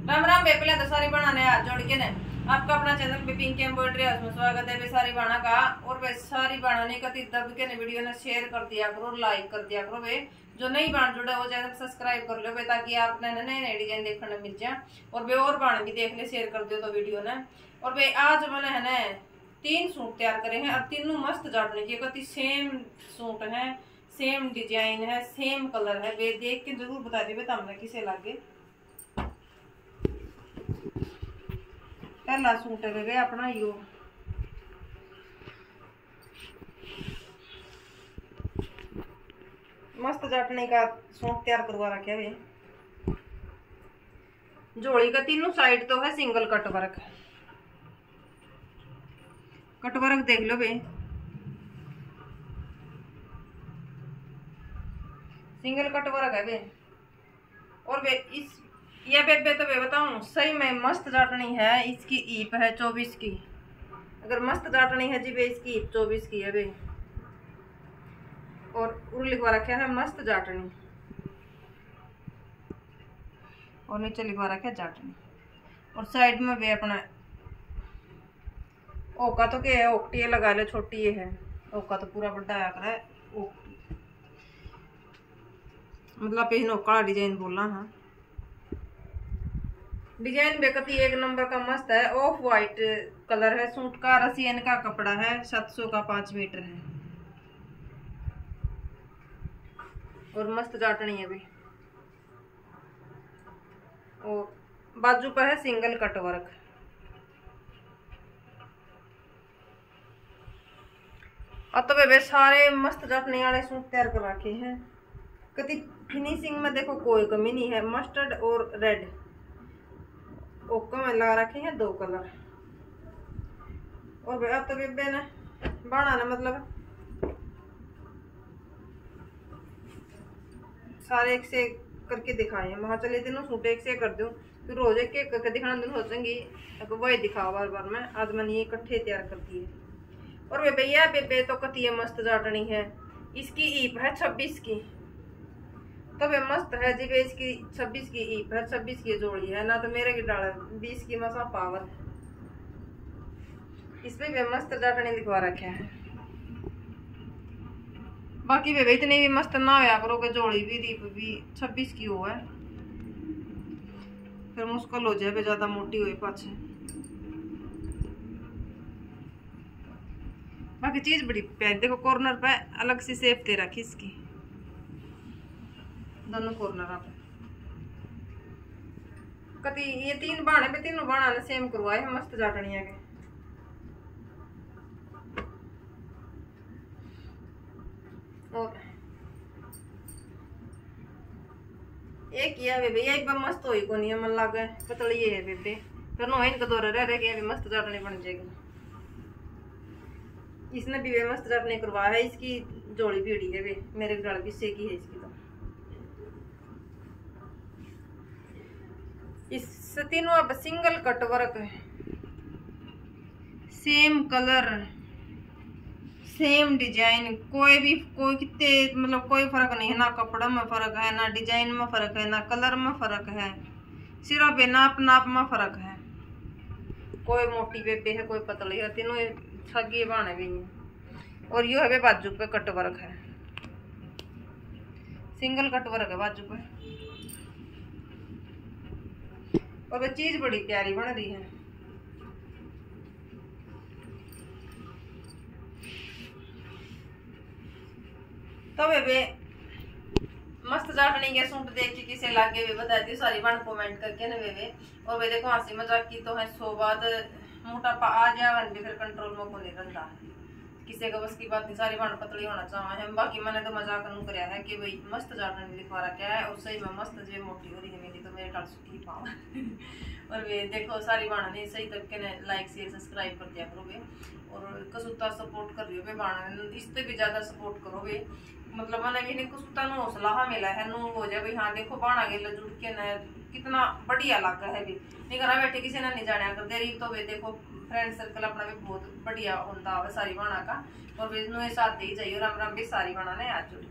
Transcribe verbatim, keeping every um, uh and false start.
राम राम बे, पहले तो सारी बनाने हाथ जोड़ के ने आपका अपना चैनल पे पिंक एम्ब्रॉयडरी हाउस में स्वागत है बे सारी बाणा का। और बे सारी बनाने का दब के ने वीडियो ने शेयर कर दिया करो, लाइक कर दिया करो बे। जो नहीं बाण जुड़ा वो चैनल सब्सक्राइब कर लो बे, ताकि आप नए नए डिजाइन देखने मिल जाए। और बे और बाण भी देख ले, शेयर कर दो तो वीडियो ने। और बे आज मैंने है ना तीन सूट तैयार करे हैं और तीनों मस्त जाटने की कति सेम सूट है, सेम डिजाइन है, सेम कलर है बे। देख के जरूर बता दी तुमने किसे लागे। पहला सूट है वे अपना यो मस्त जाटने का सूट तैयार करवा रखे वे। जोड़ी का तीनों साइड तो है single cut work, cut work देख लो बे, सिंगल कट वर्क है बे। और बे इस ये बेबे तो बे बताऊं सही में मस्त जाटनी है। इसकी ईप है चौबीस की, अगर मस्त जाटनी है जी बे इसकी ईप चौबीस की है बे। और उर लिखवा रखा है मस्त जाटनी, और नीचे लिखवा रखा है जाटनी। और साइड में बे अपना ओका तो क्या है, ओकटी लगा ले, छोटी ये है ओका तो पूरा बड़ा आया कर है ओकटी, मतलब पे नौका डिजाइन बोलना है। डिजाइन बेकती एक नंबर का मस्त है। ऑफ वाइट कलर है सूट का, रसियन का कपड़ा है, सात सौ का पांच मीटर है। और मस्त जाटनी है भी। और बाजू पर है सिंगल कट वर्क। अब तो बेबे सारे मस्त जाटने वाले सूट तैयार कर रखे हैं। कति फिनिशिंग में देखो कोई कमी नहीं है। मस्टर्ड और रेड ओका में लगा रखे हैं दो कलर। और अब तो बेबे ने बनाना मतलब सारे एक से करके दिखाए हैं। वहां चले तीनों सूट एक से कर दूं, फिर रोज एक एक करके दिखाना दिन सोचेंगी अब वही दिखाओ बार बार में। आज मैंने ये इकट्ठे तैयार करती है। और बेबे यह बेबे तो कती है मस्त जाटनी है। इसकी ईप है छब्बीस की, तो वे मस्त है जी बे। इसकी छब्बीस की ईप है, छब्बीस की जोड़ी है ना, तो मेरे की डाल बीस की मसा पावर। इसमें वे मस्त जाटनी लिखवा रखे हैं। बाकी वे इतनी भी मस्त ना होया करो कि जोड़ी भी ईप भी छब्बीस की हो है, फिर मुश्किल हो जाए ज्यादा मोटी हुई पाछे। बाकी चीज बड़ी प्यारी देखो, कॉर्नर पे अलग सी शेप दे रखी इसकी, दोनों कॉर्नर पे। कति ये तीन बाणे पे तीनों बाणा ने सेम करवाए हैं मस्त जाटनिया के। और एक किया बेबे ये एक मस्त होई को नहीं मन लागे पतली ये है बेबे, फिर नो इनका दौरा रह रह के मस्त जाटनी बन जाएगी। इसने भी वे मस्त जाटनी करवाया है। इसकी जोड़ी भी उड़ी है वे, मेरे गल भी से की है इसकी। तो इस तीनों अब सिंगल कट वर्क है, सेम कलर सेम डिजाइन, कोई भी कोई कितने मतलब कोई फर्क नहीं है। ना कपड़ा में फर्क है, ना डिजाइन में फर्क है, ना कलर में फर्क है, सिर्फ नाप नाप में फर्क है। कोई मोटी बेबे है, कोई पतली है, तीनों छगे बाने भी हैं। और यो है बाजू पे कट वर्क है, सिंगल कट वर्क है बाजू पे। और वो चीज बड़ी प्यारी बन रही है। तो बेबे मस्त जाटनी के सूट देख के किसे लागे वे बता दी सारी बन कमेंट करके ना बेबे। और वे देखो हंसी मजाक की तो है सौ बाद मोटापा आ जाए भी फिर कंट्रोल में को नहीं रहता, किसी का बस की बात नहीं। सारी बन पतली होना चाहे है। बाकी मैंने तो मजाक नू कराया है कि भाई मस्त जाटनी लिखवा रखा है। और सही में मस्त जे मोटी हो रही है मेरी तो मेरे टाल सुखी पाओ। और वे देखो सारी बाणा ने सही तरीके ने लाइक शेयर सब्सक्राइब कर दिया करो वे। और कसुता सपोर्ट कर रही हो वे बाणा, इससे भी ज्यादा सपोर्ट करो वे। मतलब मैंने भी कसुता नु हौसला मिला है नु हो जाए भाई हाँ देखो बाणा गेला जुड़ के न कितना बढ़िया इलाका है भी। नहीं करा बैठे किसी ने नहीं जाने कर दे तो वे देखो फ्रेंड सर्कल अपना भी बहुत बढ़िया होता है सारी बाणा का। और वे साथ दे जाइए। राम राम भी सारी बाणा ने आज जुड़